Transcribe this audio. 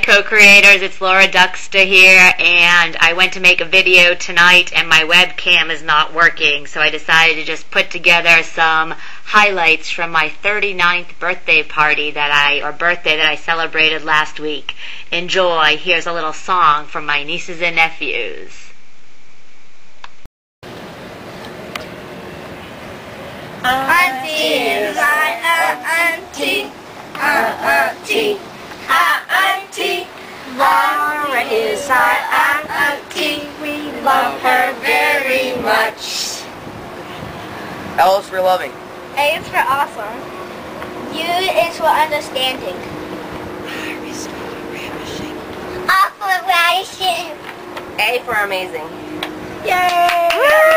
co-creators, it's Duksta here, and I went to make a video tonight and my webcam is not working, so I decided to just put together some highlights from my 39th birthday party that I celebrated last week. Enjoy. Here's a little song from my nieces and nephews. Auntie is my auntie, auntie, auntie. Laura is our auntie. We love her very much. L is for loving. A is for awesome. U is for understanding. R is for ravishing. R for ravishing. A for amazing. Yay!